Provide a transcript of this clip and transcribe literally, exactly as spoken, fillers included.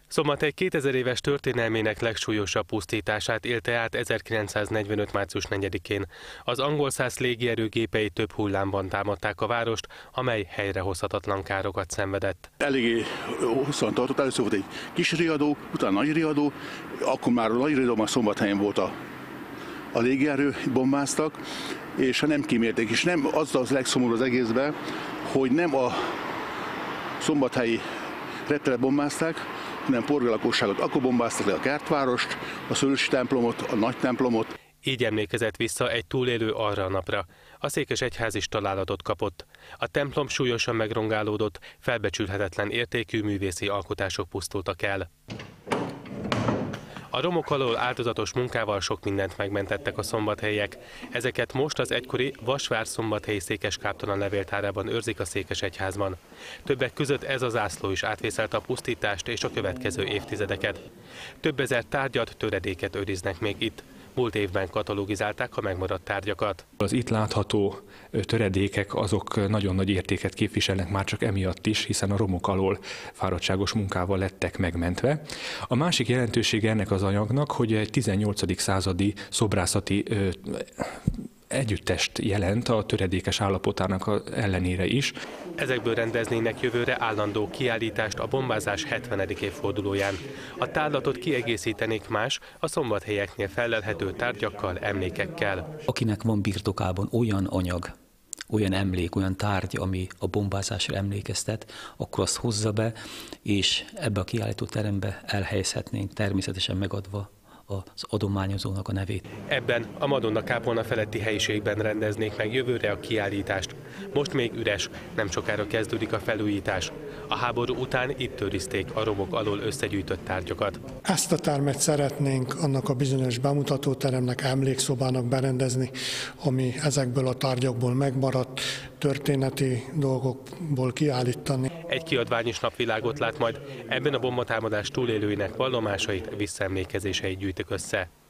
Szombathely kétezer éves történelmének legsúlyosabb pusztítását élte át ezerkilencszáznegyvenöt. március negyedikén. Az angol szász légierő gépei több hullámban támadták a várost, amely helyrehozhatatlan károkat szenvedett. Eléggé hosszan tartott, először volt egy kis riadó, utána nagy riadó, akkor már a nagy riadó már Szombathelyen volt a, a légierő, bombáztak, és nem kimérték, és nem az az legszomorú az egészben, hogy nem a szombathelyi repteret bombázták, hanem polgárlakosságot. Akkor bombáztak le a kertvárost, a szőlősi templomot, a nagy templomot. Így emlékezett vissza egy túlélő arra a napra. A székesegyház is találatot kapott. A templom súlyosan megrongálódott, felbecsülhetetlen értékű művészi alkotások pusztultak el. A romok alól áldozatos munkával sok mindent megmentettek a szombathelyiek. Ezeket most az egykori Vasvár-szombathelyi székeskáptalan levéltárában őrzik a székesegyházban. Többek között ez a zászló is átvészelte a pusztítást és a következő évtizedeket. Több ezer tárgyat, töredéket őriznek még itt. Múlt évben katalogizálták a megmaradt tárgyakat. Az itt látható töredékek azok nagyon nagy értéket képviselnek már csak emiatt is, hiszen a romok alól fáradtságos munkával lettek megmentve. A másik jelentősége ennek az anyagnak, hogy egy tizennyolcadik századi szobrászati ö, együttest jelent a töredékes állapotának ellenére is. Ezekből rendeznének jövőre állandó kiállítást a bombázás hetvenedik évfordulóján. A tárlatot kiegészítenék más, a szombathelyeknél fellelhető tárgyakkal, emlékekkel. Akinek van birtokában olyan anyag, olyan emlék, olyan tárgy, ami a bombázásra emlékeztet, akkor azt hozza be, és ebbe a kiállító terembe elhelyezhetnénk, természetesen megadva az adományozónak a nevét. Ebben a Madonna kápolna feletti helyiségben rendeznék meg jövőre a kiállítást. Most még üres, nem sokára kezdődik a felújítás. A háború után itt őrizték a romok alól összegyűjtött tárgyakat. Ezt a termet szeretnénk annak a bizonyos bemutatóteremnek, emlékszobának berendezni, ami ezekből a tárgyakból megmaradt, történeti dolgokból kiállítani. Egy kiadvány is napvilágot lát majd, ebben a bombatámadás túlélőinek vallomásait, visszaemlékezéseit gyűjtik össze.